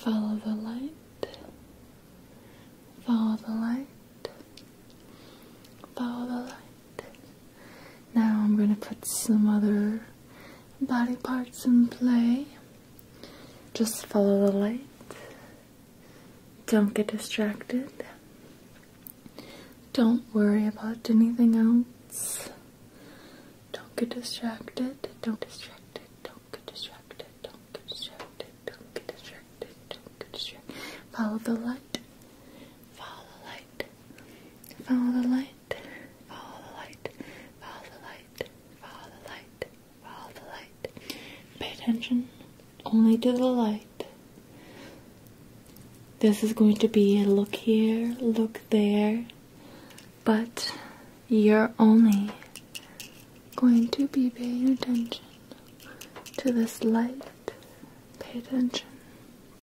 Follow the light. Follow the light. Follow the light. Now I'm going to put some other body parts in play. Just follow the light. Don't get distracted. Don't worry about anything else. Don't get distracted. Don't get distracted. Don't get distracted. Don't get distracted. Don't get distracted. Don't get distracted. Follow the light. Follow the light. Follow the light. Follow the light. Follow the light. Follow the light. Follow the light. Pay attention only to the light. This is going to be a look here, look there, but you're only going to be paying attention to this light. Pay attention.